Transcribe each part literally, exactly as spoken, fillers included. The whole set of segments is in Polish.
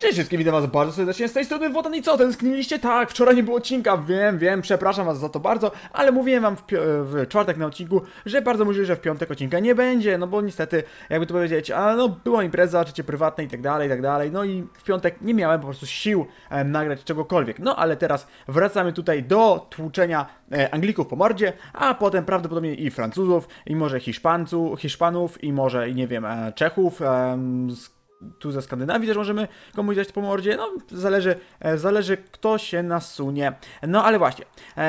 Cześć wszystkim, witam was bardzo serdecznie z tej strony Wotan i co, tęskniliście? Tak, wczoraj nie było odcinka, wiem, wiem, przepraszam was za to bardzo, ale mówiłem wam w, w czwartek na odcinku, że bardzo możliwe, że w piątek odcinka nie będzie, no bo niestety, jakby to powiedzieć, a no była impreza, życie prywatne i tak dalej, i tak dalej, no i w piątek nie miałem po prostu sił e, nagrać czegokolwiek, no ale teraz wracamy tutaj do tłuczenia e, Anglików po mordzie, a potem prawdopodobnie i Francuzów, i może Hiszpańców, Hiszpanów, i może, i nie wiem, e, Czechów, e, z tu ze Skandynawii też możemy komuś dać po mordzie, no zależy, zależy kto się nasunie. No ale właśnie,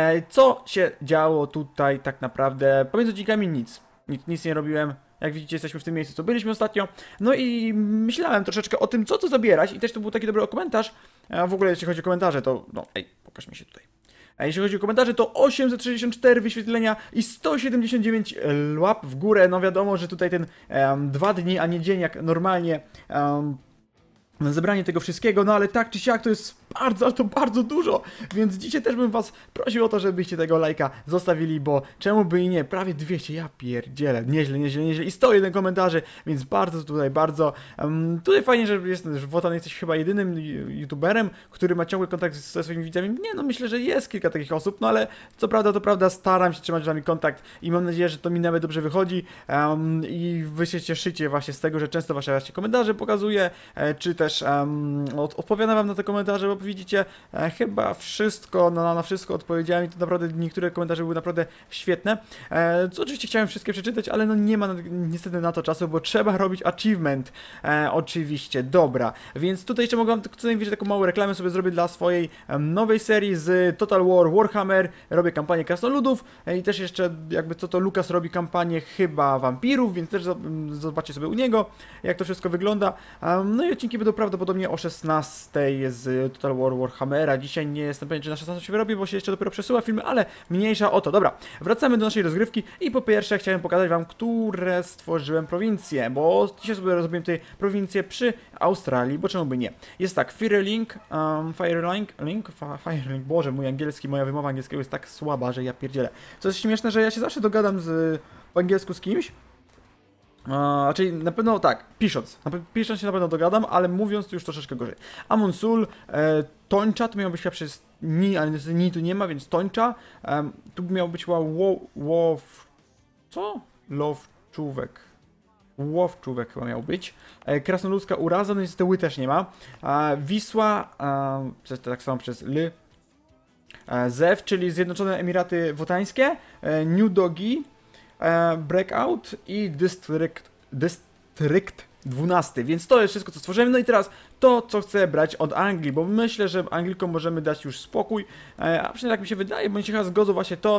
co się działo tutaj tak naprawdę? Pomiędzy odcinkami nic, nic, nic nie robiłem. Jak widzicie, jesteśmy w tym miejscu, co byliśmy ostatnio. No i myślałem troszeczkę o tym, co tu zabierać i też to był taki dobry komentarz. A w ogóle jeśli chodzi o komentarze, to no, ej, pokaż mi się tutaj. A jeśli chodzi o komentarze, to osiemset sześćdziesiąt cztery wyświetlenia i sto siedemdziesiąt dziewięć łap w górę. No wiadomo, że tutaj ten um, dwa dni, a nie dzień jak normalnie um, zebranie tego wszystkiego, no ale tak czy siak to jest bardzo, ale to bardzo dużo, więc dzisiaj też bym was prosił o to, żebyście tego lajka zostawili, bo czemu by i nie, prawie dwieście, ja pierdzielę, nieźle, nieźle, nieźle i sto jeden komentarzy, więc bardzo tutaj, bardzo, um, tutaj fajnie, że jest, że Wotan jesteś chyba jedynym youtuberem, który ma ciągły kontakt ze swoimi widzami, nie no, myślę, że jest kilka takich osób, no ale co prawda, to prawda, staram się trzymać z wami kontakt i mam nadzieję, że to mi nawet dobrze wychodzi um, i wy się cieszycie właśnie z tego, że często wasze właśnie komentarze pokazuję, e, czy też um, od, odpowiadam wam na te komentarze, bo widzicie, e, chyba wszystko, na, na wszystko odpowiedziałem i to naprawdę niektóre komentarze były naprawdę świetne. E, co oczywiście chciałem wszystkie przeczytać, ale no nie ma na, niestety na to czasu, bo trzeba robić achievement. E, oczywiście, dobra. Więc tutaj jeszcze mogę wam co najwyżej taką małą reklamę sobie zrobię dla swojej um, nowej serii z Total War Warhammer. Robię kampanię krasnoludów e, i też jeszcze jakby co to Lukas robi kampanię chyba wampirów, więc też zobaczcie sobie u niego, jak to wszystko wygląda. Um, no i odcinki będą prawdopodobnie o szesnastej z Total War Warhammera. Dzisiaj nie jestem pewien, czy na szesnastej się wyrobi, bo się jeszcze dopiero przesyła filmy, ale mniejsza o to. Dobra, wracamy do naszej rozgrywki i po pierwsze chciałem pokazać wam, które stworzyłem prowincje, bo dzisiaj sobie rozrobiłem tutaj prowincję przy Australii, bo czemu by nie. Jest tak, Firelink, um, Firelink, Link, Firelink, Boże, mój angielski, moja wymowa angielskiego jest tak słaba, że ja pierdzielę. Co jest śmieszne, że ja się zawsze dogadam z, po angielsku z kimś, Uh, czyli na pewno tak, pisząc, na, pisząc się na pewno dogadam, ale mówiąc to już troszeczkę gorzej. Amonsul, e, Tończa, to miał być chyba przez Ni, ale niestety Ni tu nie ma, więc Tończa. E, tu miał być chyba Łow... Co? Lowczówek. Łowczówek chyba miał być. E, Krasnoludzka Uraza, no niestety Ły też nie ma. E, Wisła, e, tak samo przez Ly. E, Zew, czyli Zjednoczone Emiraty Wotańskie. E, New Dogi. Breakout i District, District dwanaście, więc to jest wszystko, co stworzymy. No i teraz to, co chcę brać od Anglii, bo myślę, że Anglikom możemy dać już spokój, a przynajmniej tak mi się wydaje, bo oni się chyba zgodzą właśnie to,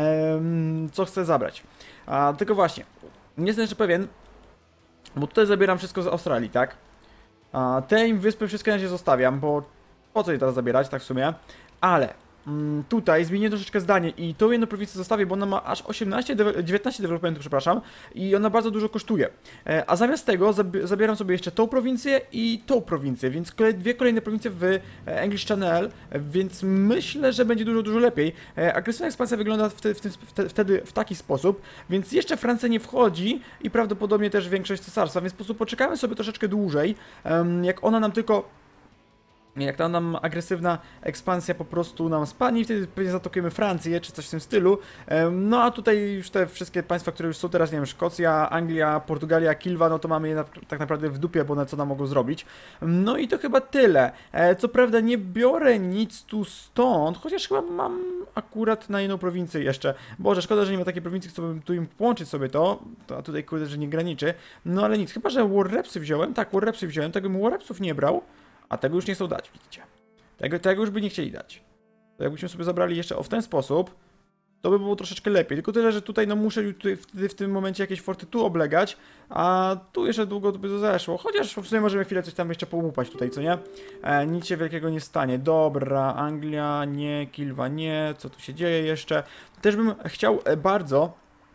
co chcę zabrać. A, tylko właśnie, nie jestem jeszcze pewien, bo tutaj zabieram wszystko z Australii, tak? A te im wyspy wszystkie na razie zostawiam, bo po co je teraz zabierać, tak w sumie, ale... Tutaj zmienię troszeczkę zdanie i tą jedną prowincję zostawię, bo ona ma aż osiemnaście, dziewiętnaście developmentów, przepraszam, i ona bardzo dużo kosztuje. A zamiast tego zabieram sobie jeszcze tą prowincję i tą prowincję, więc dwie kolejne prowincje w English Channel, więc myślę, że będzie dużo, dużo lepiej. Agresywna ekspansja wygląda wtedy, wtedy w taki sposób, więc jeszcze Francja nie wchodzi i prawdopodobnie też większość cesarstwa, więc po prostu poczekamy sobie troszeczkę dłużej, jak ona nam tylko... Jak ta nam agresywna ekspansja po prostu nam spadnie, wtedy pewnie zatokujemy Francję, czy coś w tym stylu. No a tutaj już te wszystkie państwa, które już są teraz, nie wiem, Szkocja, Anglia, Portugalia, Kilwa, no to mamy je na, tak naprawdę w dupie, bo na co nam mogą zrobić. No i to chyba tyle. Co prawda nie biorę nic tu stąd, chociaż chyba mam akurat na jedną prowincję jeszcze. Boże, szkoda, że nie ma takiej prowincji, co bym tu im połączyć sobie to, a tutaj kurde, że nie graniczy. No ale nic, chyba, że Warrepsy wziąłem, tak, Warrepsy wziąłem, tego bym Warrepsów nie brał. A tego już nie chcą dać, widzicie. Tego, tego już by nie chcieli dać. To jakbyśmy sobie zabrali jeszcze o w ten sposób, to by było troszeczkę lepiej. Tylko tyle, że tutaj no muszę tutaj w, w tym momencie jakieś forty tu oblegać, a tu jeszcze długo by to zeszło. Chociaż w sumie możemy chwilę coś tam jeszcze połupać tutaj, co nie? E, nic się wielkiego nie stanie. Dobra, Anglia, nie, Kilwa, nie. Co tu się dzieje jeszcze? Też bym chciał bardzo...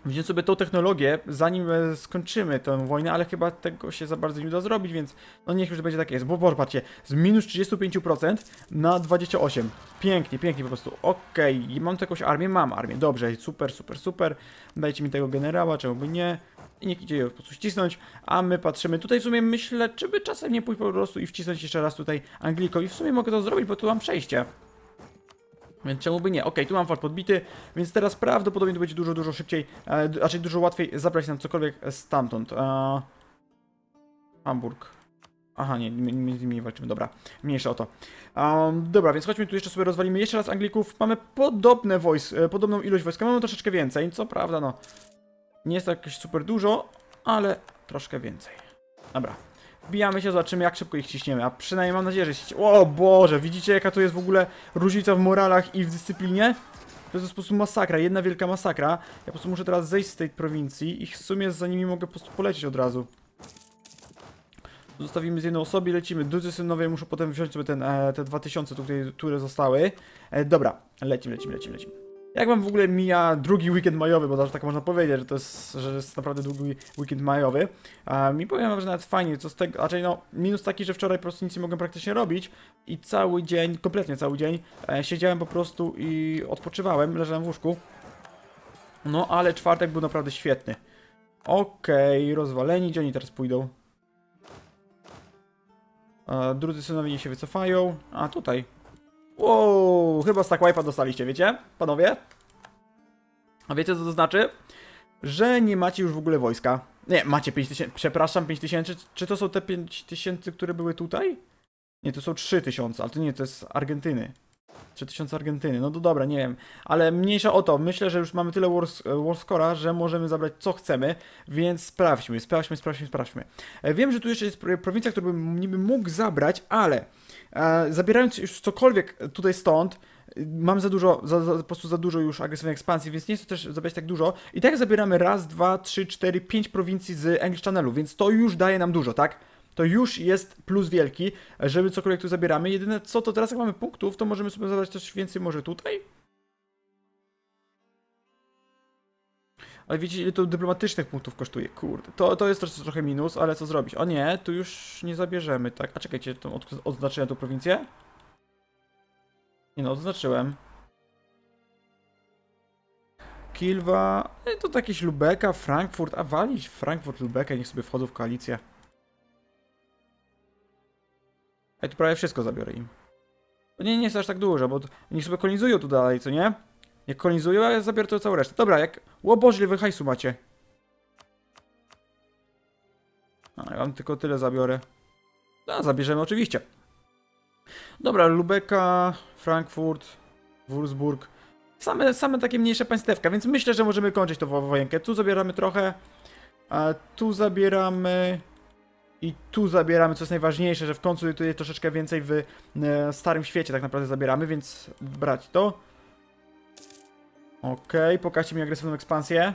wziąć sobie tą technologię, zanim e, skończymy tę wojnę, ale chyba tego się za bardzo nie uda zrobić, więc no niech już będzie tak jest. Bo popatrzcie, z minus trzydzieści pięć procent na dwadzieścia osiem procent. Pięknie, pięknie po prostu. Okej, okay. Mam tu jakąś armię? Mam armię. Dobrze, super, super, super. Dajcie mi tego generała, czemu by nie. I niech idzie po prostu ścisnąć, a my patrzymy. Tutaj w sumie myślę, czy by czasem nie pójść po prostu i wcisnąć jeszcze raz tutaj Anglikom. I w sumie mogę to zrobić, bo tu mam przejście. Więc czemu by nie? Okej, tu mam fort podbity, więc teraz prawdopodobnie to będzie dużo, dużo szybciej, e, raczej dużo łatwiej zabrać nam cokolwiek stamtąd. E, Hamburg. Aha, nie, my z nimi nie walczymy, dobra. Mniejsza o to. Um, dobra, więc chodźmy tu jeszcze sobie rozwalimy jeszcze raz Anglików. Mamy podobne wojsk, e, podobną ilość wojska, mamy troszeczkę więcej, co prawda, no. Nie jest to jakieś super dużo, ale troszkę więcej. Dobra. Wbijamy się, zobaczymy jak szybko ich ciśniemy, a przynajmniej mam nadzieję, że ciśniemy. O Boże, widzicie jaka to jest w ogóle różnica w moralach i w dyscyplinie? To jest po prostu masakra, jedna wielka masakra. Ja po prostu muszę teraz zejść z tej prowincji i w sumie za nimi mogę po prostu polecieć od razu. Zostawimy z jedną osobie, lecimy. Drodzy synowie, muszę potem wziąć sobie ten, e, te dwa tysiące, tutaj, które zostały. E, dobra, lecimy, lecimy, lecimy, lecimy. Jak wam w ogóle mija drugi weekend majowy, bo tak można powiedzieć, że to jest, że jest naprawdę długi weekend majowy. A mi powiem wam, że nawet fajnie, co z tego, raczej no, minus taki, że wczoraj po prostu nic nie mogłem praktycznie robić i cały dzień, kompletnie cały dzień, e, siedziałem po prostu i odpoczywałem, leżałem w łóżku. No, ale czwartek był naprawdę świetny. Okej, okay, rozwaleni, gdzie oni teraz pójdą? E, drudzy synowie się wycofają, a tutaj. Wow, chyba stack wipe'a dostaliście, wiecie, panowie? A wiecie co to znaczy? Że nie macie już w ogóle wojska. Nie, macie pięć tysięcy, przepraszam, pięć tysięcy. Czy to są te pięć tysięcy, które były tutaj? Nie, to są trzy tysiące, ale to nie, to jest Argentyny. trzy tysiące Argentyny, no to dobra, nie wiem. Ale mniejsza o to, myślę, że już mamy tyle warscora, że możemy zabrać co chcemy, więc sprawdźmy, sprawdźmy, sprawdźmy, sprawdźmy. Wiem, że tu jeszcze jest prowincja, którą bym niby mógł zabrać, ale e, zabierając już cokolwiek tutaj stąd, mam za dużo, za, za, po prostu za dużo już agresywnej ekspansji, więc nie chcę też zabierać tak dużo. I tak zabieramy raz, dwa, trzy, cztery, pięć prowincji z English Channelu, więc to już daje nam dużo, tak? To już jest plus wielki, żeby cokolwiek tu zabieramy. Jedyne co, to teraz jak mamy punktów, to możemy sobie zabrać też więcej może tutaj? Ale widzicie, ile to dyplomatycznych punktów kosztuje, kurde. To, to jest trochę, trochę minus, ale co zrobić? O nie, tu już nie zabierzemy, tak? A czekajcie, to od, odznaczyłem tą prowincję? Nie no, odznaczyłem. Kilwa, to jakieś Lubeka, Frankfurt, a walić Frankfurt, Lubeka, niech sobie wchodzą w koalicję. Ja tu prawie wszystko zabiorę im. To nie, nie jest aż tak dużo, bo niech sobie kolonizują tu dalej, co nie? Jak kolonizują, a ja zabiorę to całą resztę. Dobra, jak... Ło Boże, ile wy hajsu macie. A, ja wam tylko tyle zabiorę. No, zabierzemy oczywiście. Dobra, Lubeka, Frankfurt, Würzburg. Same, same takie mniejsze państewka, więc myślę, że możemy kończyć tą wojenkę. Tu zabieramy trochę, a tu zabieramy... I tu zabieramy, co jest najważniejsze, że w końcu tutaj troszeczkę więcej w e, Starym Świecie tak naprawdę zabieramy, więc brać to. Okej, okay, pokażcie mi agresywną ekspansję.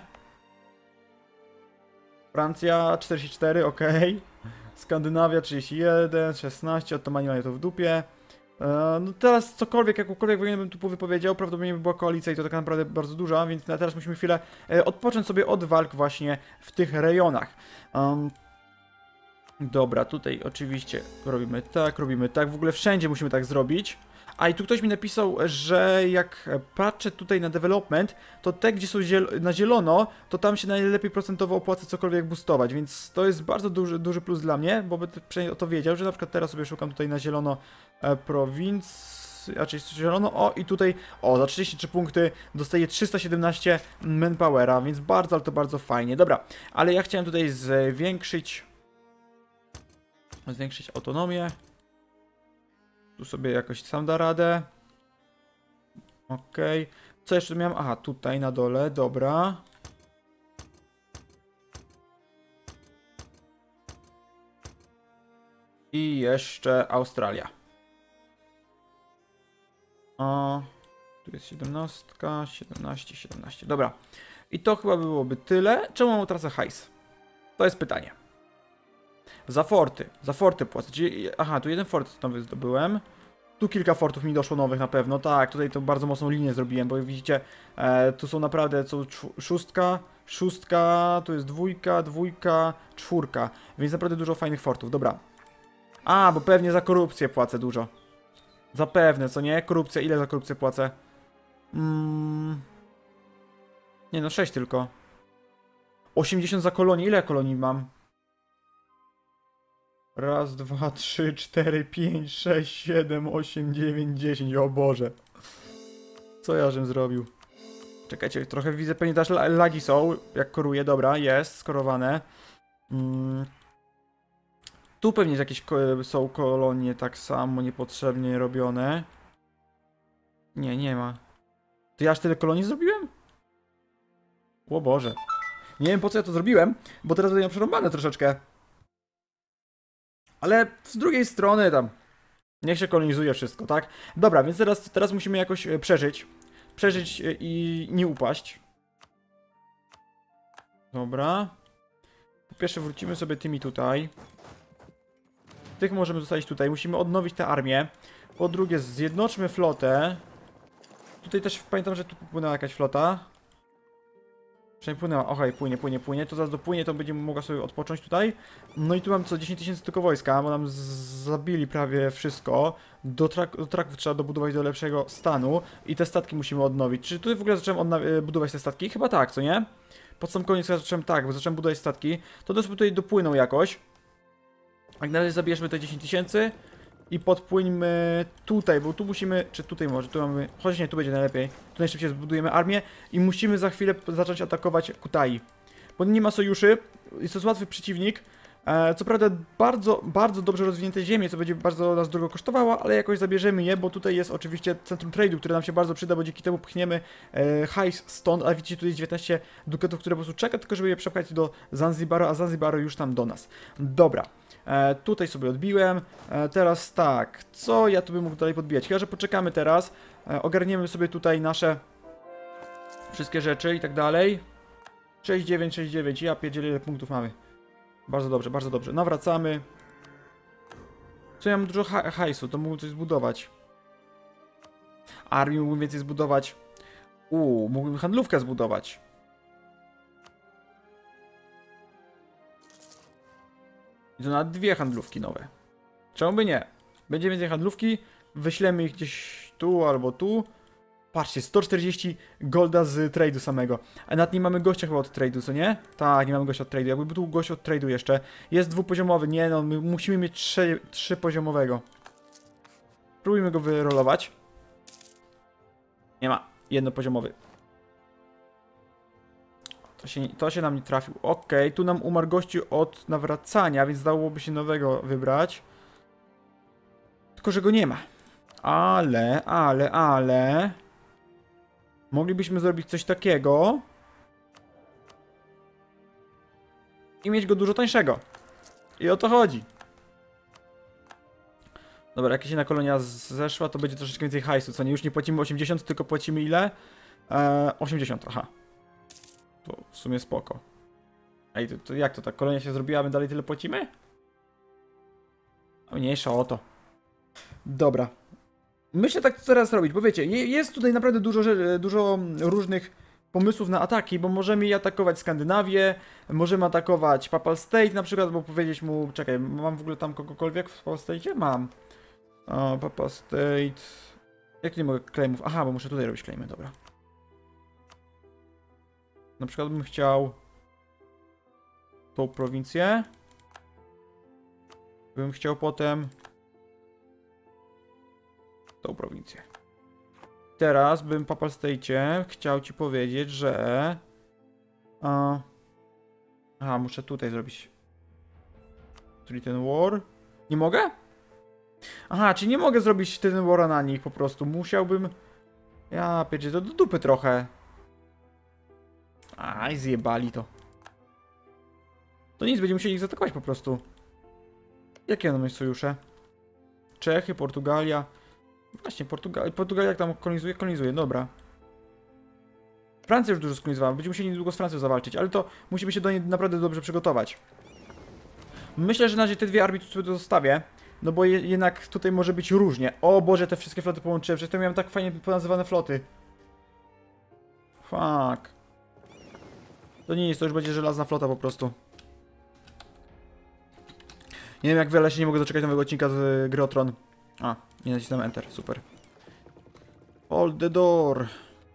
Francja czterdzieści cztery, okej. Okay. Skandynawia trzydzieści jeden, szesnaście, Ottomani mają to w dupie. E, no teraz cokolwiek, jakąkolwiek wojnę bym tu wypowiedział, prawdopodobnie by była koalicja i to tak naprawdę bardzo duża, więc na teraz musimy chwilę e, odpocząć sobie od walk właśnie w tych rejonach. Um, Dobra, tutaj oczywiście robimy tak, robimy tak, w ogóle wszędzie musimy tak zrobić. A i tu ktoś mi napisał, że jak patrzę tutaj na development, to te, gdzie są ziel na zielono, to tam się najlepiej procentowo opłaca cokolwiek boostować, więc to jest bardzo duży, duży plus dla mnie, bo będę przynajmniej o to wiedział, że na przykład teraz sobie szukam tutaj na zielono e, prowincji, raczej zielono, o i tutaj, o, za trzydzieści trzy punkty dostaję trzysta siedemnaście manpowera, więc bardzo, ale to bardzo fajnie. Dobra, ale ja chciałem tutaj zwiększyć... Zwiększyć autonomię. Tu sobie jakoś sam da radę. Okej. Okay. Co jeszcze tu miałem? Aha, tutaj na dole, dobra. I jeszcze Australia. O, tu jest siedemnaście, siedemnaście, siedemnaście. Dobra. I to chyba byłoby tyle. Czemu mam trasę hajs? To jest pytanie. Za forty, za forty płacę. Aha, tu jeden fort nowy zdobyłem. Tu kilka fortów mi doszło nowych na pewno. Tak, tutaj to bardzo mocną linię zrobiłem, bo widzicie, e, tu są naprawdę, co szóstka, szóstka, tu jest dwójka, dwójka, czwórka. Więc naprawdę dużo fajnych fortów, dobra. A, bo pewnie za korupcję płacę dużo. Zapewne, co nie? Korupcja, ile za korupcję płacę? Mm... Nie no, sześć tylko. osiemdziesiąt za kolonię, ile kolonii mam? Raz, dwa, trzy, cztery, pięć, sześć, siedem, osiem, dziewięć, dziesięć. O Boże. Co ja żem zrobił? Czekajcie, trochę widzę, pewnie też lagi są, jak koruje. Dobra, jest, skorowane. Mm. Tu pewnie jakieś ko są kolonie tak samo niepotrzebnie robione. Nie, nie ma. To ja aż tyle kolonii zrobiłem? O Boże. Nie wiem, po co ja to zrobiłem, bo teraz będę miał przerąbane troszeczkę. Ale z drugiej strony tam niech się kolonizuje wszystko, tak? Dobra, więc teraz, teraz musimy jakoś przeżyć. Przeżyć i nie upaść. Dobra. Po pierwsze wrócimy sobie tymi tutaj. Tych możemy zostawić tutaj. Musimy odnowić tę armię. Po drugie zjednoczmy flotę. Tutaj też pamiętam, że tu popłynęła jakaś flota. Przynajmniej płynęła. Okej, płynie, płynie, płynie. To zaraz dopłynie, to będzie mogła sobie odpocząć tutaj. No i tu mam co dziesięć tysięcy tylko wojska, bo nam zabili prawie wszystko. Do, trak do traków trzeba dobudować do lepszego stanu. I te statki musimy odnowić. Czy tutaj w ogóle zacząłem budować te statki? Chyba tak, co nie? Pod sam koniec ja zacząłem tak, bo zacząłem budować statki. To też tutaj dopłyną jakoś. Jak na razie zabierzmy te dziesięć tysięcy. I podpłyńmy tutaj, bo tu musimy, czy tutaj może, tu mamy, chociaż nie, tu będzie najlepiej. Tu najszybciej zbudujemy armię i musimy za chwilę zacząć atakować Kutai. Bo nie ma sojuszy, jest to łatwy przeciwnik. E, co prawda bardzo, bardzo dobrze rozwinięte ziemie, co będzie bardzo nas drogo kosztowało, ale jakoś zabierzemy je, bo tutaj jest oczywiście centrum trade'u, które nam się bardzo przyda, bo dzięki temu pchniemy e, hajs stąd, a widzicie, tu jest dziewiętnaście dukatów, które po prostu czeka, tylko żeby je przepchać do Zanzibaru, a Zanzibaru już tam do nas. Dobra. E, tutaj sobie odbiłem. E, teraz tak, co ja tu bym mógł dalej podbijać? Chyba że poczekamy teraz. E, ogarniemy sobie tutaj nasze wszystkie rzeczy i tak dalej. sześć dziewięć, sześć dziewięć. Ja pierdzielę, ile punktów mamy. Bardzo dobrze, bardzo dobrze. Nawracamy. Co ja mam dużo ha hajsu, to mógłbym coś zbudować. Armii mógłbym więcej zbudować. Uuu, mógłbym handlówkę zbudować. I to na dwie handlówki nowe. Czemu by nie? Będzie więcej handlówki, wyślemy ich gdzieś tu albo tu. Patrzcie, sto czterdzieści golda z trade'u samego. A nad nim mamy gościa chyba od trade'u, co nie? Tak, nie mamy gościa od trade'u. Jakby był gość od trade'u jeszcze. Jest dwupoziomowy, nie no, my musimy mieć trzy, trzypoziomowego. Spróbujmy go wyrolować. Nie ma, jednopoziomowy. To się, to się nam nie trafił. Okej, tu nam umarł gościu od nawracania, więc dałoby się nowego wybrać. Tylko, że go nie ma. Ale, ale, ale... Moglibyśmy zrobić coś takiego. I mieć go dużo tańszego. I o to chodzi. Dobra, jak się na kolonia zeszła, to będzie troszeczkę więcej hajsu, co nie? Już nie płacimy osiemdziesiąt, tylko płacimy ile? Eee, osiemdziesiąt, aha. To w sumie spoko. Ej, to, to jak to tak? Kolonia się zrobiła, a my dalej tyle płacimy? A mniejsza o to. Dobra. Myślę tak co teraz robić, bo wiecie, jest tutaj naprawdę dużo, dużo różnych pomysłów na ataki, bo możemy i atakować Skandynawię, możemy atakować Papal State na przykład, bo powiedzieć mu, czekaj, mam w ogóle tam kogokolwiek w Papal State? Mam. O, Papal State... Jak nie mogę claimów? Aha, bo muszę tutaj robić claimy, dobra. Na przykład bym chciał tą prowincję. Bym chciał potem tą prowincję. Teraz bym w Papal State'cie chciał ci powiedzieć, że... A... Aha, muszę tutaj zrobić czyli ten war. Nie mogę? Aha, czy nie mogę zrobić ten wara na nich po prostu. Musiałbym... Ja pierdzie, to do dupy trochę. Aj, zjebali to. To nic, będziemy musieli ich zaatakować po prostu. Jakie mamy sojusze? Czechy, Portugalia. Właśnie, Portugalia, Portugalia jak tam kolonizuje? Kolonizuje, dobra. Francja już dużo skolonizowała, będziemy musieli niedługo z Francją zawalczyć, ale to musimy się do niej naprawdę dobrze przygotować. Myślę, że na razie te dwie armie tu sobie zostawię. No bo je, jednak tutaj może być różnie. O Boże, te wszystkie floty połączyłem, przecież to miałem tak fajnie ponazywane floty. Fuck. To nie jest, to już będzie żelazna flota po prostu. Nie wiem jak wiele się nie mogę doczekać nowego odcinka z gry o Tron. A, nie nacisnąłem Enter, super. Hold the door.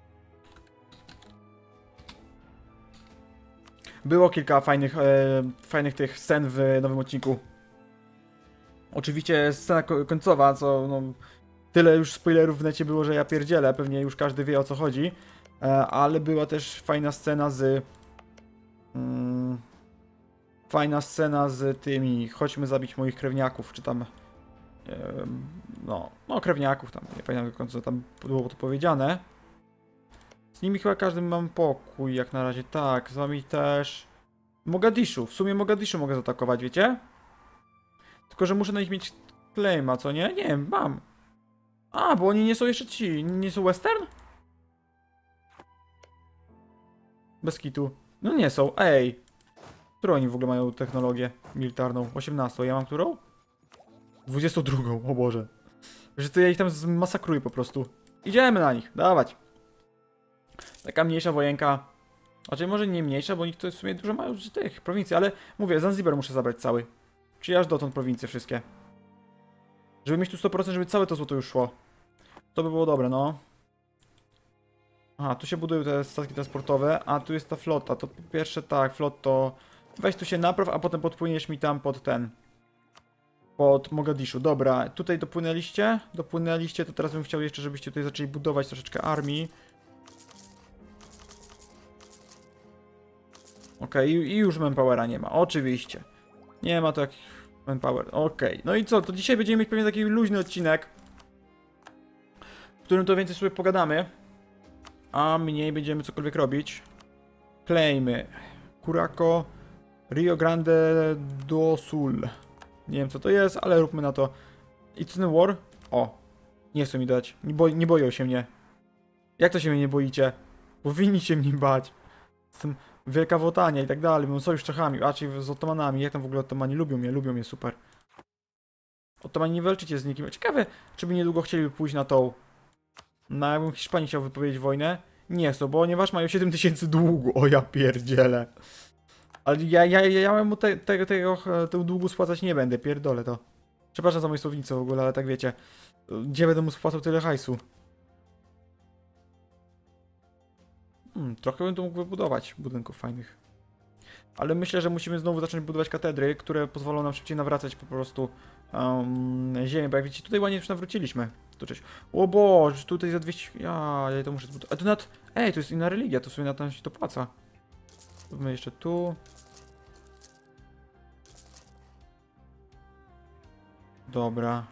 Było kilka fajnych, e, fajnych tych scen w nowym odcinku. Oczywiście scena końcowa, co no, tyle już spoilerów w necie było, że ja pierdzielę, pewnie już każdy wie o co chodzi. E, ale była też fajna scena z... Mm, fajna scena z tymi, chodźmy zabić moich krewniaków, czy tam... E, no, no krewniaków tam, nie pamiętam co tam było to powiedziane. Z nimi chyba każdy mam pokój jak na razie, tak, z wami też. Mogadiszu, w sumie Mogadiszu mogę zaatakować, wiecie? Tylko, że muszę na nich mieć claima, co nie? Nie wiem, mam. A, bo oni nie są jeszcze ci, nie są western? Bez kitu. No nie są, ej. Którą oni w ogóle mają technologię militarną? osiemnastą, ja mam którą? dwudziestą drugą, o Boże. Że to ja ich tam zmasakruję po prostu. Idziemy na nich, dawać. Taka mniejsza wojenka. Znaczy może nie mniejsza, bo oni to w sumie dużo mają z tych prowincji, ale mówię, Zanzibar muszę zabrać cały. Czyli aż dotąd prowincje wszystkie. Żeby mieć tu sto procent, żeby całe to złoto już szło. To by było dobre, no. Aha, tu się budują te statki transportowe, a tu jest ta flota. To po pierwsze tak, flot to... Weź tu się napraw, a potem podpłyniesz mi tam pod ten... Pod Mogadiszu. Dobra, tutaj dopłynęliście? Dopłynęliście, to teraz bym chciał jeszcze, żebyście tutaj zaczęli budować troszeczkę armii. Okej, okay, i już manpowera nie ma, oczywiście. Nie ma to jak manpower, okej. Okay. No i co, to dzisiaj będziemy mieć pewnie taki luźny odcinek, w którym to więcej sobie pogadamy, a mniej będziemy cokolwiek robić. Claimy. Curaco, Rio Grande do Sul. Nie wiem co to jest, ale róbmy na to. It's in war? O, nie chcą mi dać, nie, bo nie boją się mnie. Jak to się mnie nie boicie? Powinniście mnie bać. Jestem... Wielka Wotania i tak dalej, mam sojusz z Czechami, a czyli z Ottomanami, jak tam w ogóle Ottomani lubią mnie, lubią mnie, super. Ottomani nie walczycie z nikim, ciekawe, czy by niedługo chcieliby pójść na tą... Na jakbym Hiszpanii chciał wypowiedzieć wojnę? Nie chcą, ponieważ mają siedem tysięcy długu, o ja pierdzielę. Ale ja, ja, ja, ja mu te, te, tego, tego długu spłacać nie będę, pierdolę to. Przepraszam za moje słownictwo w ogóle, ale tak wiecie, gdzie będę mu spłacał tyle hajsu? Hmm, trochę bym tu mógł wybudować budynków fajnych. Ale myślę, że musimy znowu zacząć budować katedry, które pozwolą nam szybciej nawracać po prostu um, ziemię, bo jak widzicie, tutaj ładnie już nawróciliśmy. Tu cześć. O Boże, tutaj za dwieście... Ja, ja to muszę zbudować. A to nad... Ej, to jest inna religia, to sobie na to się to płaca. Zróbmy jeszcze tu. Dobra.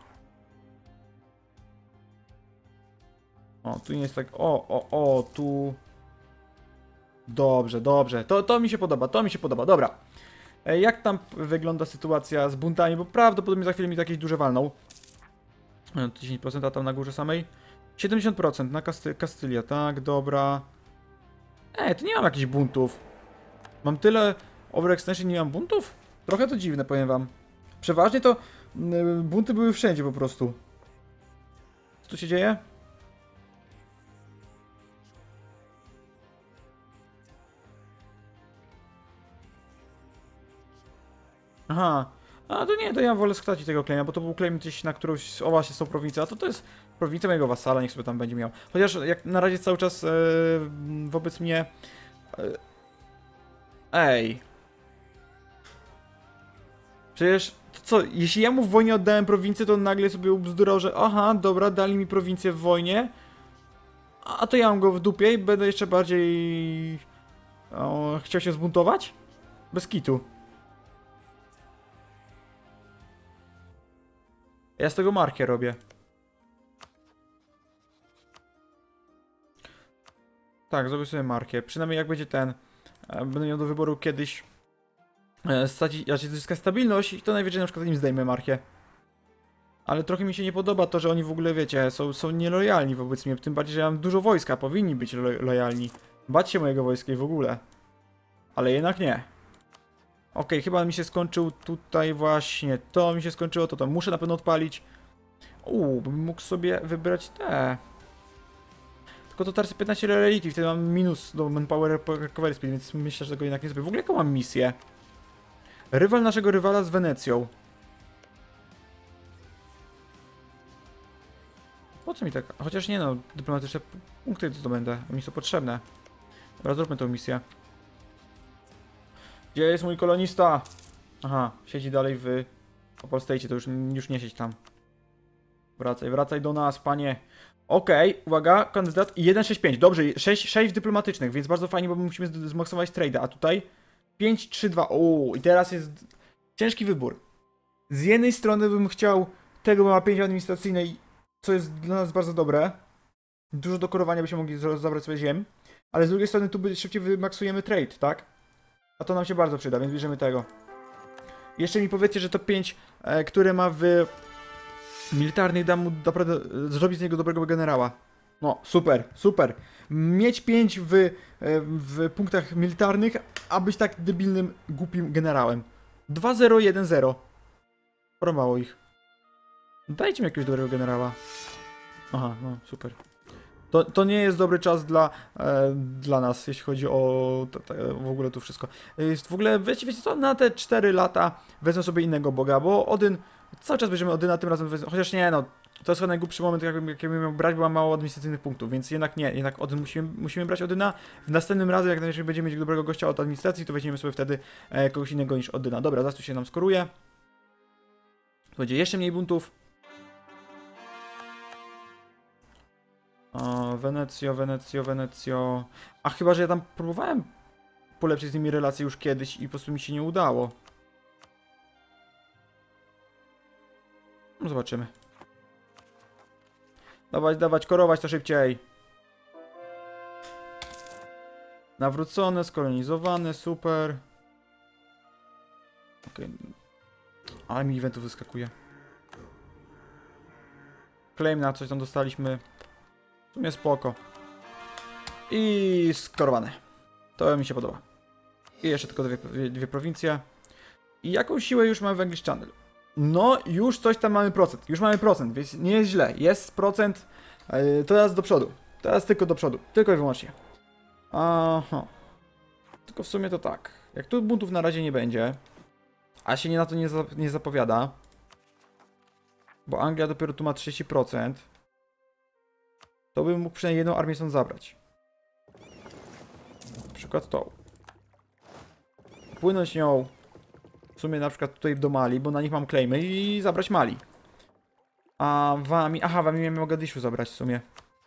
O, tu nie jest tak... O, o, o, tu... Dobrze, dobrze. To, to mi się podoba, to mi się podoba. Dobra. E, jak tam wygląda sytuacja z buntami? Bo prawdopodobnie za chwilę mi to jakieś duże walną. E, dziesięć procent, a tam na górze samej. siedemdziesiąt procent na Kasty Kastylia, tak, dobra. Ej, to nie mam jakichś buntów. Mam tyle overextension, nie mam buntów? Trochę to dziwne, powiem wam. Przeważnie to y, bunty były wszędzie po prostu. Co tu się dzieje? Aha, a to nie, to ja wolę skrócić tego claima, bo to był claim gdzieś na którąś, o właśnie, z tą prowincją, a to to jest prowincja mojego wasala, niech sobie tam będzie miał. Chociaż jak na razie cały czas e, wobec mnie... E, ej. Przecież, to co, jeśli ja mu w wojnie oddałem prowincję, to on nagle sobie ubzdurał, że aha, dobra, dali mi prowincję w wojnie, a to ja mam go w dupie i będę jeszcze bardziej... O, chciał się zbuntować? Bez kitu. Ja z tego markę robię. Tak, zrobię sobie markę. Przynajmniej jak będzie ten... Będę miał do wyboru kiedyś... Stać, znaczy zyskać stabilność i to najwyżej na przykład im zdejmę markę. Ale trochę mi się nie podoba to, że oni w ogóle, wiecie, są, są nielojalni wobec mnie. Tym bardziej, że ja mam dużo wojska, powinni być lo lojalni. Bać się mojego wojska i w ogóle. Ale jednak nie. Okej, chyba mi się skończył tutaj właśnie. To mi się skończyło, to to muszę na pewno odpalić. Uuu, bym mógł sobie wybrać te. Tylko to teraz piętnaście reality, wtedy mam minus do manpower recovery speed, więc myślę, że tego jednak nie zrobię. W ogóle jaką mam misję? Rywal naszego rywala z Wenecją. Po co mi tak? Chociaż nie no, dyplomatyczne punkty to, to będę. Mi są potrzebne. Dobra, zróbmy tą misję. Gdzie jest mój kolonista? Aha, siedzi dalej w Opal State, to już, już nie siedź tam. Wracaj, wracaj do nas, panie. Okej, okay, uwaga, kandydat i jeden sześć pięć. Dobrze, sześć, sześć dyplomatycznych, więc bardzo fajnie, bo musimy zmaksować trade'a. A tutaj pięć trzy dwa. Uuu, i teraz jest ciężki wybór. Z jednej strony bym chciał tego, bo ma pięć administracyjnej, co jest dla nas bardzo dobre. Dużo dokorowania byśmy mogli zabrać sobie ziem. Ale z drugiej strony tu szybciej wymaksujemy trade, tak? A to nam się bardzo przyda, więc bierzemy tego. Jeszcze mi powiecie, że to pięć, e, które ma w militarnej, da mu naprawdę zrobić z niego dobrego generała. No, super, super. Mieć pięć w, e, w punktach militarnych, a być tak debilnym, głupim generałem. dwa zero jeden zero. Promało ich. Dajcie mi jakiegoś dobrego generała. Aha, no super. To, to nie jest dobry czas dla, e, dla nas, jeśli chodzi o to, to, w ogóle tu wszystko. Jest w ogóle, wiecie, wiecie co, na te cztery lata wezmę sobie innego boga, bo Odyn, cały czas bierzemy Odyna, tym razem wezmę, chociaż nie no, to jest chyba najgłupszy moment, jakbym, jakbym miał brać, bo mam mało administracyjnych punktów, więc jednak nie, jednak Odyn musimy, musimy brać Odyna. W następnym razem, jak najwyżej będziemy mieć dobrego gościa od administracji, to weźmiemy sobie wtedy e, kogoś innego niż Odyna. Dobra, zaraz tu się nam skoruje. Będzie jeszcze mniej buntów. O, Wenecjo, Wenecjo, Wenecjo. A chyba, że ja tam próbowałem polepszyć z nimi relacje już kiedyś i po prostu mi się nie udało. No zobaczymy. Dawać, dawać, korować to szybciej. Nawrócone, skolonizowane, super. Okej. Okay. Ale mi eventów wyskakuje. Claim na coś tam dostaliśmy. W sumie spoko. I skorowane. To mi się podoba. I jeszcze tylko dwie, dwie, dwie prowincje. I jaką siłę już mamy w English Channel? No, już coś tam mamy procent. Już mamy procent, więc nie jest źle. Jest procent. Yy, teraz do przodu. Teraz tylko do przodu. Tylko i wyłącznie. Aha. Tylko w sumie to tak. Jak tu buntów na razie nie będzie, a się nie na to nie, za, nie zapowiada, bo Anglia dopiero tu ma trzydzieści procent, to bym mógł przynajmniej jedną armię stąd zabrać. Na przykład tą. Płynąć nią w sumie na przykład tutaj do Mali, bo na nich mam claimy i zabrać Mali. A wami... Aha, wami miałem Mogadiszu zabrać w sumie.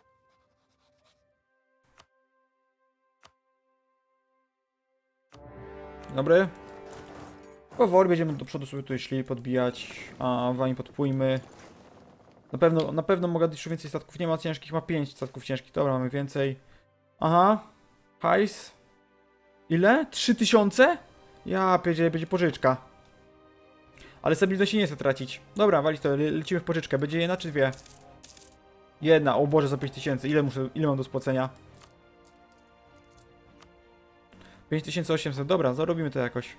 Dobry. Powoli będziemy do przodu sobie tutaj szli, podbijać, a wami podpójmy. Na pewno, na pewno Mogadiszu więcej statków nie ma ciężkich, ma pięć statków ciężkich. Dobra, mamy więcej. Aha. Hajs. Ile? trzy tysiące? Ja pierdzielę, będzie pożyczka. Ale stabilności nie chcę tracić. Dobra, walić to, le lecimy w pożyczkę. Będzie jedna czy dwie? Jedna, o Boże, za pięć tysięcy. Ile muszę, ile mam do spłacenia? pięć tysięcy osiemset, dobra, zarobimy to jakoś.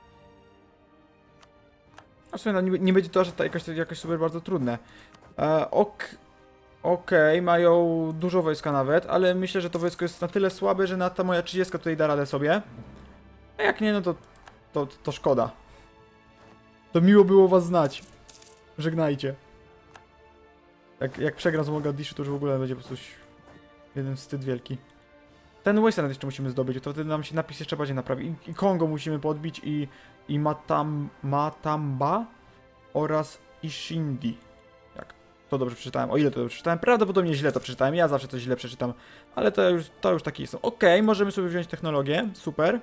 A w sumie no, nie, nie będzie to aż to jakoś, jakoś super bardzo trudne. E, ok, Okej, okay, mają dużo wojska nawet, ale myślę, że to wojsko jest na tyle słabe, że na ta moja trzydziestka tutaj da radę sobie. A jak nie, no to, to, to szkoda. To miło było was znać. Żegnajcie. Jak, jak przegram z Mogadiszu, to już w ogóle będzie po prostu jeden wstyd wielki. Ten Western jeszcze musimy zdobyć, to wtedy nam się napis jeszcze bardziej naprawi. I, i Kongo musimy podbić i, i Matam, Matamba oraz Ishindi. Jak to dobrze przeczytałem? O ile to dobrze przeczytałem? Prawdopodobnie źle to przeczytałem, ja zawsze coś źle przeczytam. Ale to już, to już taki jest. Okej, okay, możemy sobie wziąć technologię, super.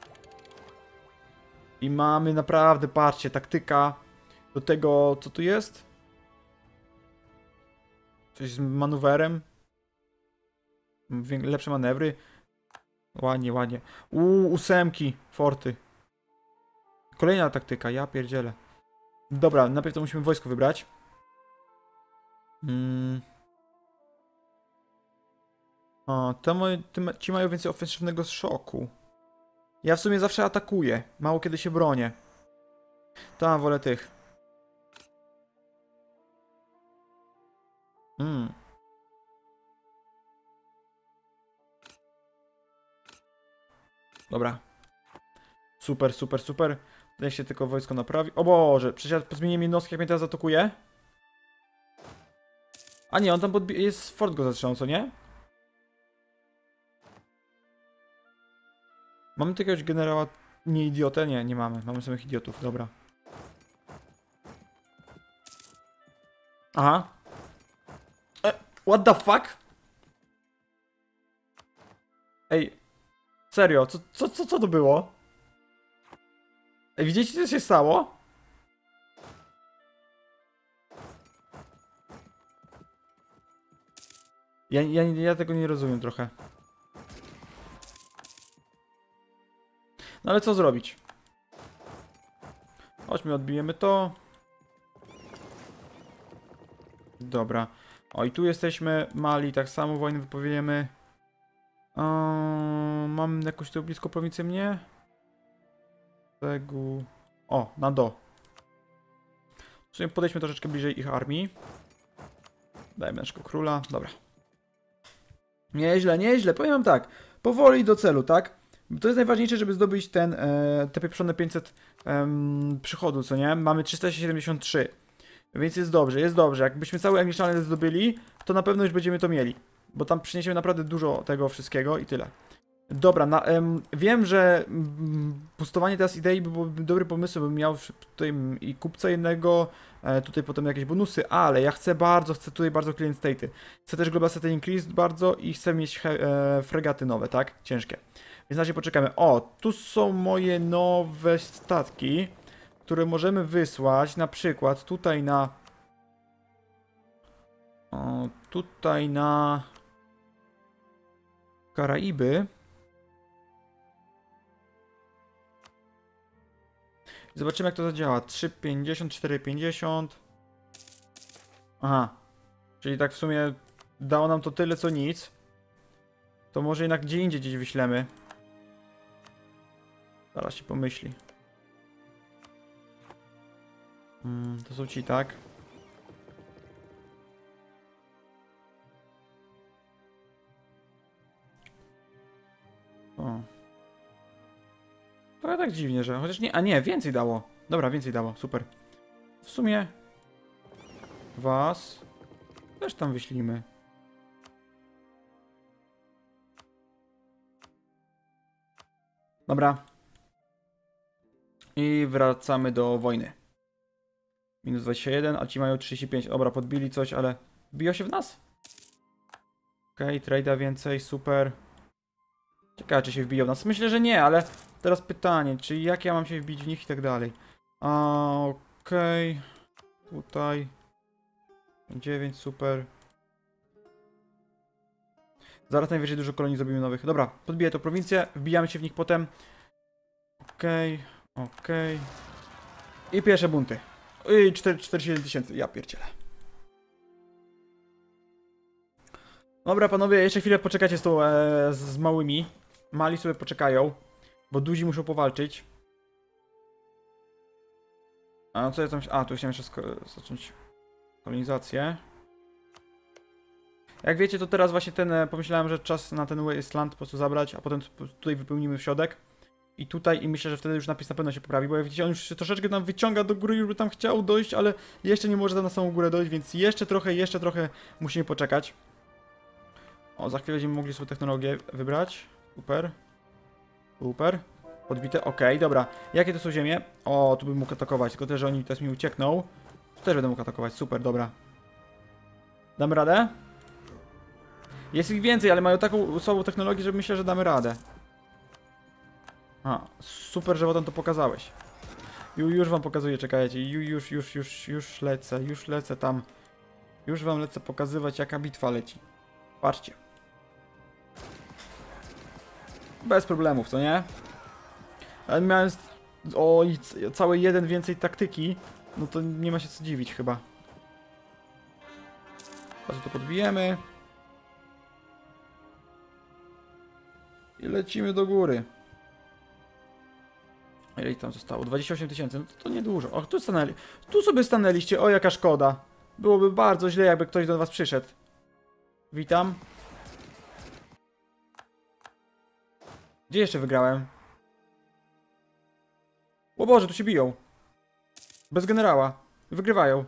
I mamy naprawdę, patrzcie, taktyka do tego, co tu jest? Coś z manewrem. Lepsze manewry. Ładnie, ładnie. Uuu, ósemki, forty. Kolejna taktyka, ja pierdzielę. Dobra, najpierw to musimy wojsko wybrać. Hmm. O, to moi, ci mają więcej ofensywnego szoku. Ja w sumie zawsze atakuję. Mało kiedy się bronię. Tam wolę tych. Hmm. Dobra. Super, super, super. Niech się tylko wojsko naprawi. O Boże, przecież ja zmieniłem jednostkę, jak mnie teraz atakuje. A nie, on tam podbi jest fort go zatrzymał, co nie? Mamy tu jakiegoś generała nie idiotę? Nie, nie mamy. Mamy samych idiotów, dobra. Aha. E, what the fuck? Ej. Serio, co, co, co, co to było? Ej, widzicie co się stało? Ja, ja, ja tego nie rozumiem trochę. No ale co zrobić? Chodźmy, odbijemy to. Dobra. O, i tu jesteśmy. Mali, tak samo wojnę wypowiemy. Eee, mam jakąś tu blisko prowincję mnie? Tego. O, na do. W sumie podejdźmy troszeczkę bliżej ich armii. Dajmy naszego króla. Dobra. Nieźle, nieźle. Powiem wam tak. Powoli do celu, tak? To jest najważniejsze, żeby zdobyć ten, e, te pieprzone pięćset em, przychodu, co nie? Mamy trzysta siedemdziesiąt trzy. Więc jest dobrze, jest dobrze. Jakbyśmy cały English zdobyli, to na pewno już będziemy to mieli. Bo tam przyniesiemy naprawdę dużo tego wszystkiego i tyle. Dobra, na, em, wiem, że mm, pustowanie teraz idei by było dobry pomysł, bym miał tutaj mm, i kupca jednego, e, tutaj potem jakieś bonusy, ale ja chcę bardzo, chcę tutaj bardzo client state'y. Chcę też global state increase bardzo i chcę mieć he, e, fregaty nowe, tak? Ciężkie. Więc na razie poczekamy. O, tu są moje nowe statki, które możemy wysłać, na przykład tutaj na... O, tutaj na... Karaiby. Zobaczymy jak to zadziała. trzy pięćdziesiąt, cztery pięćdziesiąt. Aha. Czyli tak w sumie dało nam to tyle co nic. To może jednak gdzie indziej gdzieś wyślemy. Zaraz się pomyśli. Hmm, to są ci, tak? O. To ja tak dziwnie, że... Chociaż nie... A nie, więcej dało. Dobra, więcej dało. Super. W sumie... Was... Też tam wyślimy. Dobra. I wracamy do wojny. Minus dwadzieścia jeden, a ci mają trzydzieści pięć. Dobra, podbili coś, ale... Biją się w nas? Okej, okay, trade'a więcej, super. Ciekawe, czy się wbiją w nas. Myślę, że nie, ale... Teraz pytanie, czy jak ja mam się wbić w nich i tak dalej. Okej. Okay. Tutaj. dziewięć, super. Zaraz najwyżej dużo kolonii zrobimy nowych. Dobra, podbiję to prowincję, wbijamy się w nich potem. Okej, okay, okej. Okay. I pierwsze bunty. I czterdzieści siedem tysięcy, ja pierdzielę. Dobra panowie, jeszcze chwilę poczekajcie z, tą, e, z małymi. Mali sobie poczekają, bo duzi muszą powalczyć. A no co ja tam... A, tu chciałem jeszcze zacząć kolonizację. Jak wiecie, to teraz właśnie ten, pomyślałem, że czas na ten Wasteland po prostu zabrać, a potem tutaj wypełnimy w środek. I tutaj, i myślę, że wtedy już napis na pewno się poprawi, bo jak widzicie, on już się troszeczkę tam wyciąga do góry, już by tam chciał dojść, ale jeszcze nie może tam na samą górę dojść, więc jeszcze trochę, jeszcze trochę musimy poczekać. O, za chwilę będziemy mogli sobie technologię wybrać. Super. Super. Podbite, okej, okay, dobra. Jakie to są ziemie? O, tu bym mógł atakować, tylko też, że oni teraz mi uciekną. Tu też będę mógł atakować, super, dobra. Damy radę? Jest ich więcej, ale mają taką słabą technologię, że myślę, że damy radę. A, super, że potem to pokazałeś. Ju, już wam pokazuję, czekajcie. Ju, już, już, już, już lecę, już lecę tam. Już wam lecę pokazywać, jaka bitwa leci. Patrzcie. Bez problemów, co nie? Ale mając o cały jeden więcej taktyki, no to nie ma się co dziwić chyba. Teraz to podbijemy. I lecimy do góry. Ile tam zostało? dwadzieścia osiem tysięcy, no to, to niedużo. Och, tu stanęli. Tu sobie stanęliście, o jaka szkoda. Byłoby bardzo źle, jakby ktoś do was przyszedł. Witam. Gdzie jeszcze wygrałem? O Boże, tu się biją. Bez generała. Wygrywają.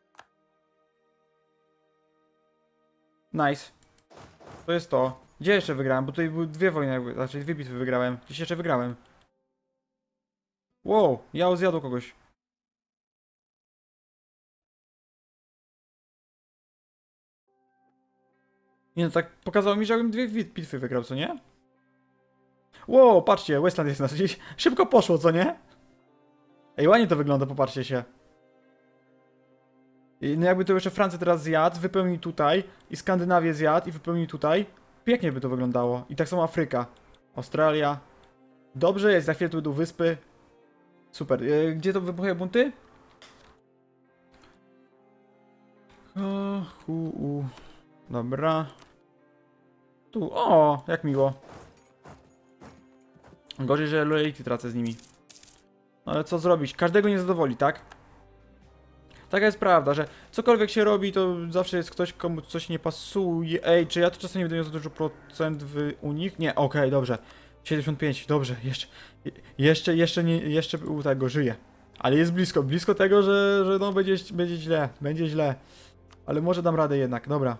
Nice. To jest to. Gdzie jeszcze wygrałem? Bo tutaj były dwie wojny, jakby, znaczy dwie bitwy wygrałem. Gdzieś jeszcze wygrałem. Wow, ja zjadł kogoś. Nie no, tak pokazało mi, że jakbym dwie bitwy wygrał, co nie? Wow, patrzcie, Westland jest nas gdzieś. Szybko poszło, co nie? Ej, ładnie to wygląda, popatrzcie się. I no jakby to jeszcze Francję teraz zjadł, wypełnił tutaj, i Skandynawię zjadł i wypełnił tutaj. Pięknie by to wyglądało. I tak samo Afryka. Australia. Dobrze jest, za chwilę tu będą wyspy. Super. E, gdzie to wybuchają bunty? O, hu, u. Dobra. Tu, o, jak miło. Gorzej, że loyalty tracę z nimi. No ale co zrobić? Każdego nie zadowoli, tak? Taka jest prawda, że cokolwiek się robi, to zawsze jest ktoś, komu coś nie pasuje. Ej, czy ja to czasem nie będę miał za dużo procent w, u nich? Nie, okej, okay, dobrze. siedemdziesiąt pięć, dobrze, jeszcze, jeszcze, jeszcze nie, jeszcze u tego żyje. Ale jest blisko, blisko tego, że, że no będzie, będzie źle, będzie źle. Ale może dam radę jednak, dobra.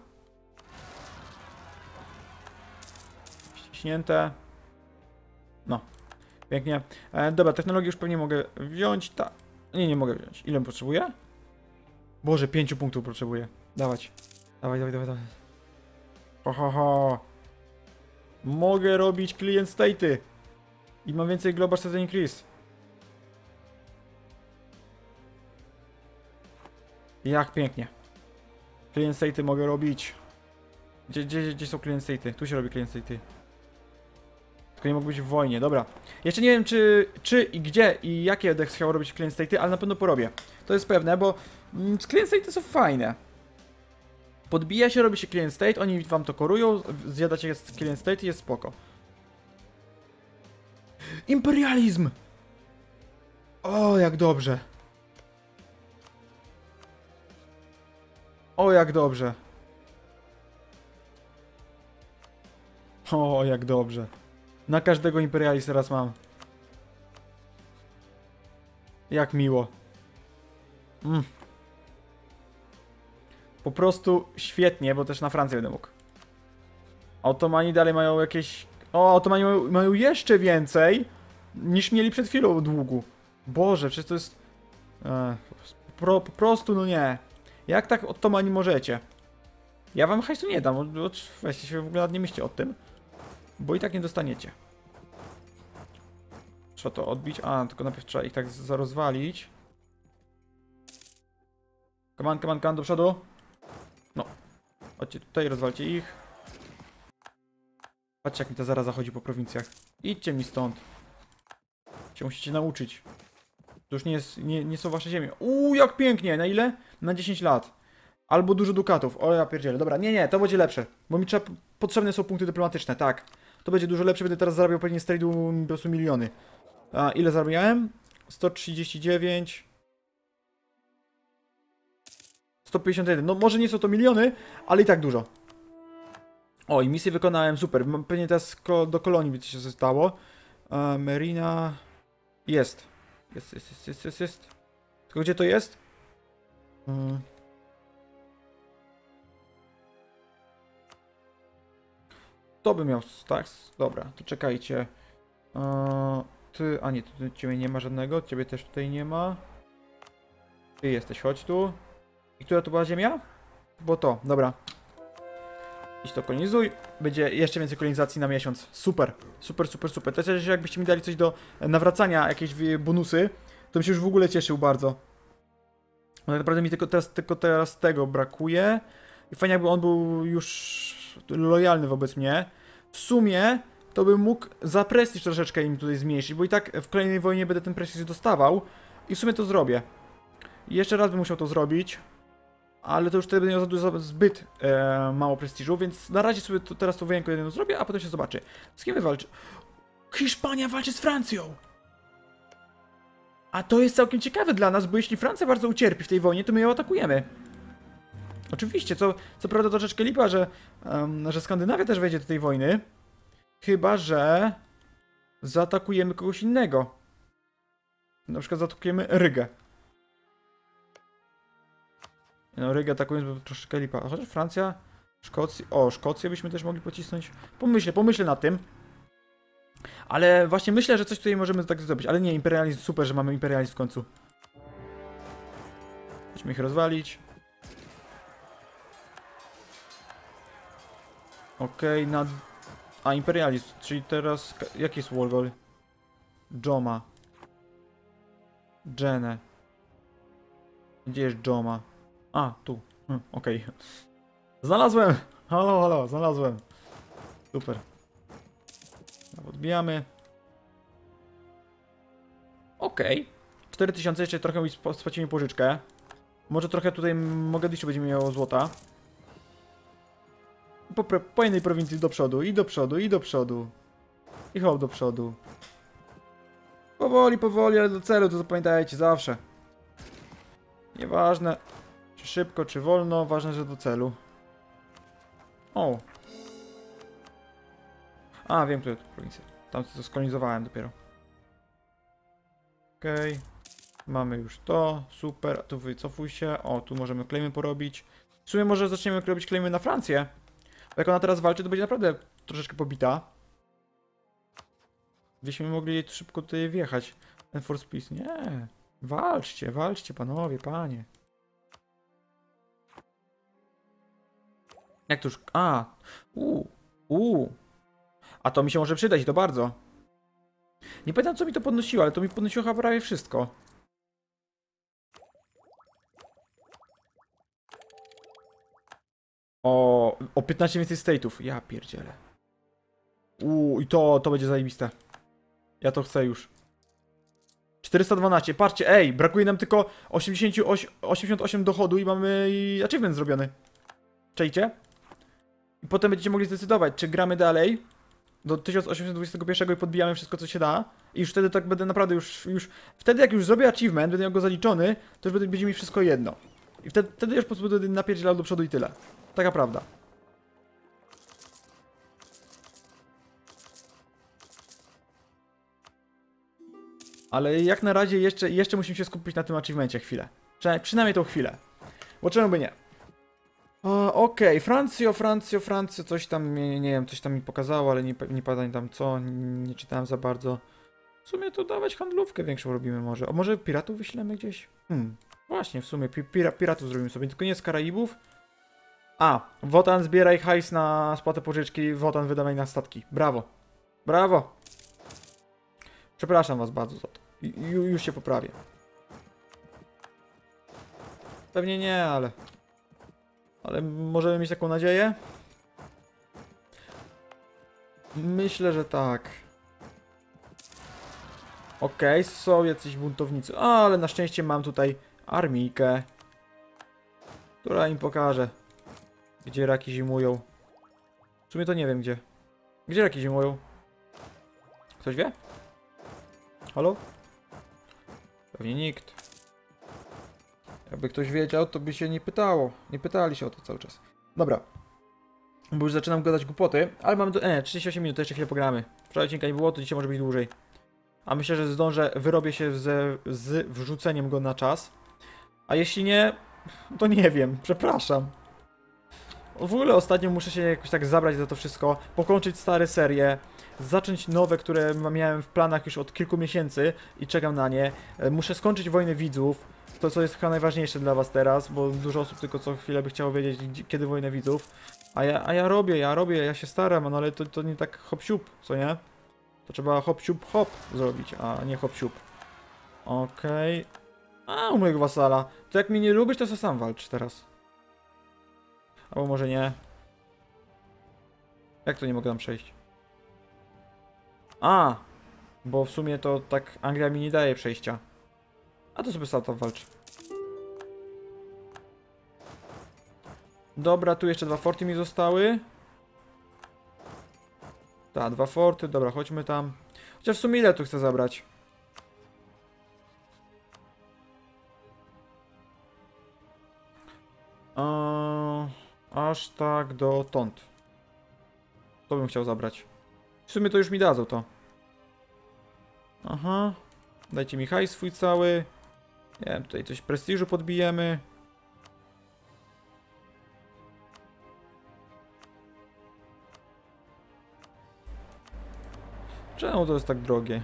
Ściśnięte. No, pięknie. E, dobra, technologię już pewnie mogę wziąć, ta... Nie, nie mogę wziąć. Ile potrzebuję? Boże, pięciu punktów potrzebuję. Dawać. Dawaj, dawaj, dawaj, dawaj. Ho, ho, ho. Mogę robić client state'y. I mam więcej global state increase. Jak pięknie. Client state'y mogę robić. Gdzie, gdzie, gdzie są client state'y? Tu się robi client state'y. Tylko nie mogę być w wojnie, dobra. Jeszcze nie wiem czy, czy i gdzie i jakie będę chciał robić client state'y, ale na pewno porobię. To jest pewne, bo mm, client state'y są fajne. Podbija się, robi się client state, oni wam to korują, zjadacie client state i jest spoko. Imperializm! O, jak dobrze. O, jak dobrze. O, jak dobrze. Na każdego imperializm teraz mam. Jak miło. Mm. Po prostu świetnie, bo też na Francję będę mógł. Otomani dalej mają jakieś... O, Otomani mają, mają jeszcze więcej niż mieli przed chwilą długu. Boże, przecież to jest... E, po, po prostu, no nie. Jak tak Otomani możecie? Ja wam hajsu nie dam, weźcie się w ogóle nad nie myślcie o tym. Bo i tak nie dostaniecie. Trzeba to odbić. A, tylko najpierw trzeba ich tak zarozwalić. Come on, come on, come on, do przodu. No. Chodźcie tutaj, rozwalcie ich. Patrzcie, jak mi ta zaraza chodzi po prowincjach. Idźcie mi stąd. Się musicie nauczyć. To już nie, jest, nie, nie są wasze ziemie. Uuu, jak pięknie! Na ile? Na dziesięć lat. Albo dużo dukatów. O, ja pierdzielę. Dobra, nie, nie, to będzie lepsze. Bo mi trzeba... Potrzebne są punkty dyplomatyczne, tak. To będzie dużo lepsze, będę teraz zarabiał pewnie z trade'u po prostu miliony. A ile zarabiałem? sto trzydzieści dziewięć. sto pięćdziesiąt jeden. No może nie są to miliony, ale i tak dużo. O, i misję wykonałem, super. Pewnie teraz ko do kolonii by coś się zostało. Uh, Marina... Jest. Jest, jest, jest, jest, jest, jest. Tylko gdzie to jest? Hmm. To by miał... Tak? Dobra, to czekajcie. Uh, ty... A nie, tu ciebie nie ma żadnego. Ciebie też tutaj nie ma. Ty jesteś, chodź tu. I która to była ziemia? Bo to, dobra. Idź to kolonizuj. Będzie jeszcze więcej kolonizacji na miesiąc. Super, super, super, super. To też jakbyście mi dali coś do nawracania, jakieś bonusy, to bym się już w ogóle cieszył bardzo. No tak naprawdę mi tylko teraz, tylko teraz tego brakuje. I fajnie jakby on był już lojalny wobec mnie. W sumie to bym mógł za prestiż troszeczkę im tutaj zmniejszyć, bo i tak w kolejnej wojnie będę ten prestiż dostawał. I w sumie to zrobię. I jeszcze raz bym musiał to zrobić. Ale to już wtedy będzie miał za dużo, zbyt e, mało prestiżu, więc na razie sobie to, teraz to wojenko jedno zrobię, a potem się zobaczy. Z kim wywalczy? Hiszpania walczy z Francją! A to jest całkiem ciekawe dla nas, bo jeśli Francja bardzo ucierpi w tej wojnie, to my ją atakujemy. Oczywiście, co, co prawda troszeczkę lipa, że, um, że Skandynawia też wejdzie do tej wojny. Chyba że zaatakujemy kogoś innego. Na przykład zaatakujemy Rygę. No, Rygę atakując, bo troszeczkę lipa. Chociaż Francja, Szkocja... O, Szkocję byśmy też mogli pocisnąć. Pomyślę, pomyślę nad tym. Ale właśnie myślę, że coś tutaj możemy tak zrobić. Ale nie, imperializm, super, że mamy imperializm w końcu. Chodźmy ich rozwalić. Okej, okay, na... A, imperializm, czyli teraz... Jaki jest war goal? Joma. Jenę. Gdzie jest Joma? A, tu. Hm, okej. Okay. Znalazłem! Halo, halo, znalazłem. Super. Odbijamy. Okej. Okay. cztery tysiące, jeszcze trochę spłacimy pożyczkę. Może trochę tutaj Mogadiszu będzie miało złota. Po, po jednej prowincji do przodu, i do przodu, i do przodu. I hop do przodu. Powoli, powoli, ale do celu, to zapamiętajcie zawsze. Nieważne, czy szybko, czy wolno, ważne, że do celu. O. A, wiem, które to prowincja. Tam to skolonizowałem dopiero. Okej. Okay. Mamy już to, super, tu wycofuj się. O, tu możemy claimy porobić. W sumie może zaczniemy robić claimy na Francję. Bo jak ona teraz walczy, to będzie naprawdę troszeczkę pobita. Byśmy mogli szybko tutaj wjechać. Enforce Peace. Nie. Walczcie, walczcie, panowie, panie. Jak to już... A. U. U. A to mi się może przydać, to bardzo. Nie pamiętam, co mi to podnosiło, ale to mi podnosiło chyba prawie wszystko. O, o piętnaście więcej state'ów. Ja pierdzielę. Uuu, i to, to będzie zajebiste. Ja to chcę już. czterysta dwanaście, patrzcie, ej, brakuje nam tylko osiemdziesiąt osiem, osiemdziesiąt osiem dochodu i mamy i achievement zrobiony. Czejcie? I potem będziecie mogli zdecydować, czy gramy dalej do tysiąc osiemset dwudziestego pierwszego i podbijamy wszystko, co się da. I już wtedy tak będę naprawdę już, już... Wtedy jak już zrobię achievement, będę miał go zaliczony, to już będzie mi wszystko jedno. I wtedy, wtedy już po prostu będę napierdzielał do przodu i tyle. Taka prawda. Ale jak na razie jeszcze, jeszcze musimy się skupić na tym achievemencie chwilę. Przynajmniej, przynajmniej tą chwilę. Bo czemu by nie? Okej, okay. Francjo, Francjo, Francjo, coś tam, nie, nie wiem, coś tam mi pokazało, ale nie, nie pamiętam co, nie, nie czytałem za bardzo. W sumie to dawać handlówkę większą robimy może. A może piratów wyślemy gdzieś? Hmm, właśnie, w sumie pira, piratów zrobimy sobie, tylko nie z Karaibów. A, Wotan, zbieraj hajs na spłatę pożyczki, Wotan, wydawaj na statki. Brawo. Brawo. Przepraszam was bardzo za to. Ju, już się poprawię. Pewnie nie, ale... Ale możemy mieć taką nadzieję? Myślę, że tak. Okej, okay, są jacyś buntownicy. A, ale na szczęście mam tutaj armijkę, która im pokaże, gdzie raki zimują. W sumie to nie wiem gdzie. Gdzie raki zimują? Ktoś wie? Halo? Pewnie nikt. Jakby ktoś wiedział, to by się nie pytało. Nie pytali się o to cały czas. Dobra. Bo już zaczynam gadać głupoty, ale mamy do... E, trzydzieści osiem minut, to jeszcze chwilę pogramy. Wczoraj odcinka nie było, to dzisiaj może być dłużej. A myślę, że zdążę, wyrobię się z, z wrzuceniem go na czas. A jeśli nie, to nie wiem, przepraszam. W ogóle ostatnio muszę się jakoś tak zabrać za to wszystko, pokończyć stare serie, zacząć nowe, które miałem w planach już od kilku miesięcy i czekam na nie. Muszę skończyć Wojnę Widzów, to co jest chyba najważniejsze dla was teraz, bo dużo osób tylko co chwilę by chciało wiedzieć, kiedy Wojnę Widzów. A ja, a ja robię, ja robię, ja się staram, no ale to, to nie tak hop siup, co nie? To trzeba hop siup hop zrobić, a nie hop siup. Okej. Okay. A, u mojego wasala. To jak mnie nie lubisz, to se sam walcz teraz. Albo może nie. Jak to nie mogę tam przejść? A! Bo w sumie to tak Anglia mi nie daje przejścia. A to sobie sam tam walcz. Dobra, tu jeszcze dwa forty mi zostały. Tak, dwa forty, dobra, chodźmy tam. Chociaż w sumie ile tu chcę zabrać? Aż tak dotąd. To bym chciał zabrać. W sumie to już mi dadzą to. Aha. Dajcie mi hajs swój cały. Nie wiem, tutaj coś prestiżu podbijemy. Czemu to jest tak drogie?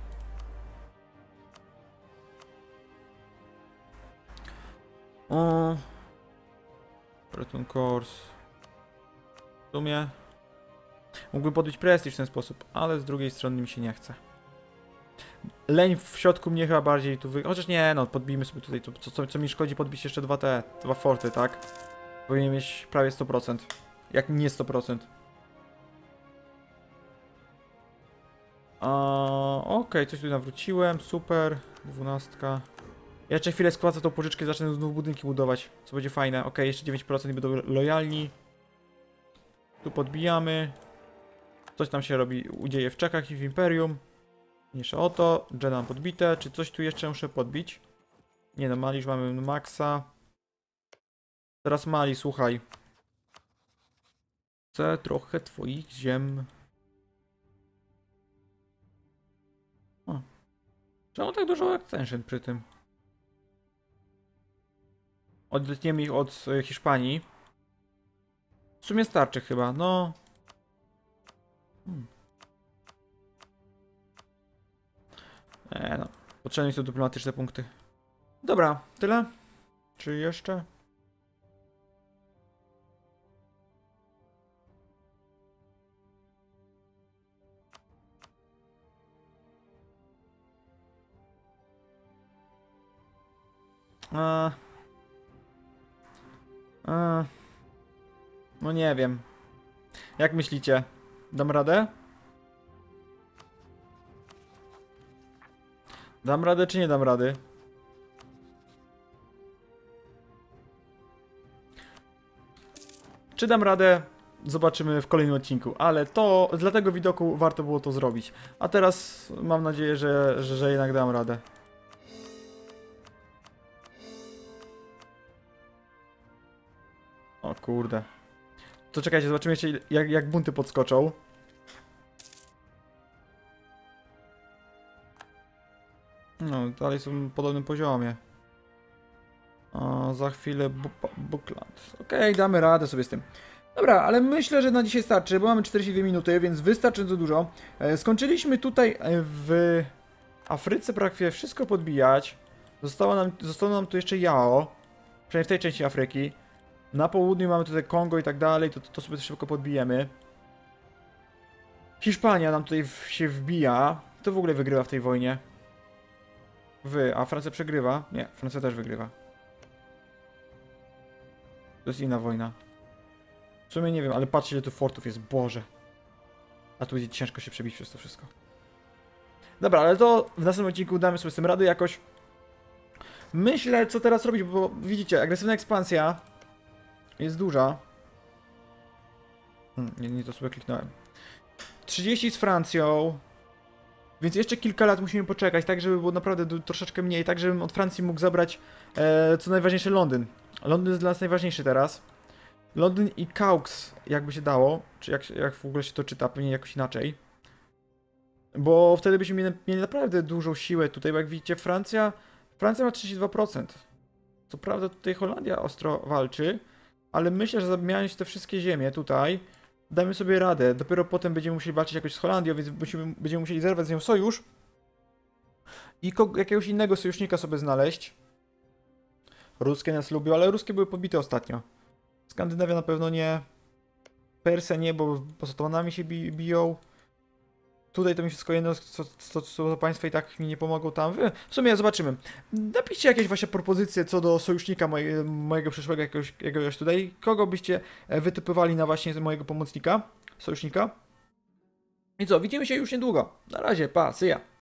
O. Return course. W sumie mógłbym podbić prestiż w ten sposób, ale z drugiej strony mi się nie chce. Leń w środku mnie chyba bardziej tu wy... Chociaż nie, no podbijmy sobie tutaj, to, co, co, co mi szkodzi podbić jeszcze dwa te, dwa forty, tak? Powinien mieć prawie sto procent. Jak nie sto procent. Okej, okay, coś tu nawróciłem, super. Dwunastka. Ja jeszcze chwilę składam tą pożyczkę i zacznę znów budynki budować, co będzie fajne. Okej, okay, jeszcze dziewięć procent i będą lojalni. Tu podbijamy. Coś tam się robi, udzieje w Czechach i w Imperium. Mniejsza o to. Jeddah mam podbite. Czy coś tu jeszcze muszę podbić? Nie no, Mali już mamy maksa. Teraz Mali, słuchaj. Chcę trochę twoich ziem. O. Czemu tak dużo extension przy tym? Odetniemy ich od y, Hiszpanii. W sumie starczy chyba, no. Hmm. Eee, no. Potrzebne są dyplomatyczne punkty. Dobra, tyle? Czy jeszcze? A... A... No nie wiem. Jak myślicie? Dam radę? Dam radę czy nie dam rady? Czy dam radę? Zobaczymy w kolejnym odcinku, ale to dla tego widoku warto było to zrobić. A teraz mam nadzieję, że, że, że jednak dam radę. O kurde. To czekajcie, zobaczymy jeszcze jak, jak bunty podskoczą. No, dalej są w podobnym poziomie. O, za chwilę Bookland. Okej, okay, damy radę sobie z tym. Dobra, ale myślę, że na dzisiaj starczy, bo mamy czterdzieści dwie minuty, więc wystarczająco dużo. E, skończyliśmy tutaj w Afryce prawie wszystko podbijać. Zostało nam, zostało nam tu jeszcze Jao. Przynajmniej w tej części Afryki. Na południu mamy tutaj Kongo i tak dalej, to, to sobie szybko podbijemy. Hiszpania nam tutaj w, się wbija. Kto w ogóle wygrywa w tej wojnie? Wy, a Francja przegrywa? Nie, Francja też wygrywa. To jest inna wojna. W sumie nie wiem, ale patrzcie ile tu fortów jest, Boże. A tu będzie ciężko się przebić przez to wszystko. Dobra, ale to w następnym odcinku damy sobie z tym radę jakoś. Myślę, co teraz robić, bo widzicie, agresywna ekspansja jest duża. Hmm, nie, nie to sobie kliknąłem. trzydzieści z Francją. Więc jeszcze kilka lat musimy poczekać, tak żeby było naprawdę troszeczkę mniej, tak żebym od Francji mógł zabrać e, co najważniejsze Londyn. Londyn jest dla nas najważniejszy teraz. Londyn i Caux, jakby się dało, czy jak, jak w ogóle się to czyta, pewnie jakoś inaczej. Bo wtedy byśmy mieli, mieli naprawdę dużą siłę tutaj, bo jak widzicie Francja, Francja ma trzydzieści dwa procent. Co prawda tutaj Holandia ostro walczy, ale myślę, że zabijając te wszystkie ziemie tutaj, damy sobie radę. Dopiero potem będziemy musieli walczyć jakoś z Holandią, więc będziemy, będziemy musieli zerwać z nią sojusz i jakiegoś innego sojusznika sobie znaleźć. Ruskie nas lubią, ale ruskie były pobite ostatnio. Skandynawia na pewno nie. Persja nie, bo poza Otomanami się bi biją. Tutaj to mi wszystko jedno, co, co, co to państwa i tak mi nie pomogą tam. W sumie zobaczymy. Napiszcie jakieś wasze propozycje co do sojusznika moje, mojego przyszłego jakiegoś, jakiegoś tutaj. Kogo byście wytypowali na właśnie mojego pomocnika, sojusznika. I co, widzimy się już niedługo. Na razie, pa, see ya.